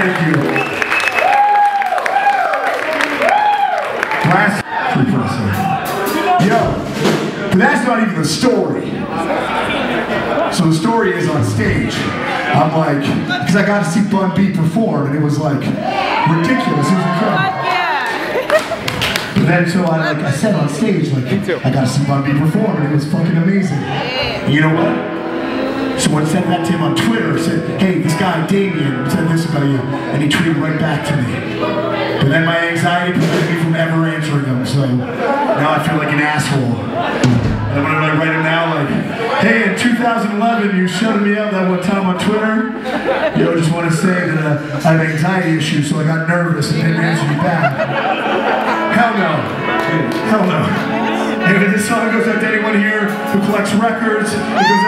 Thank you. Last yo, but that's not even the story. So the story is on stage. I'm like, because I got to see Bun B perform, and it was like ridiculous. It was incredible. But then, so I said on stage, like, I got to see Bun B perform, and it was fucking amazing. And you know what? So I said that to him on Twitter. I said, hey, this guy Damien said this about you, and he tweeted right back to me. But then my anxiety prevented me from ever answering him, so now I feel like an asshole. And when I write him now, like, hey, in 2011, you shouted me out that one time on Twitter. Yo, just want to say that I have anxiety issues, so I got nervous and didn't answer you back. Hell no. Hell no. Anyway, this song goes out to anyone here who collects records. It goes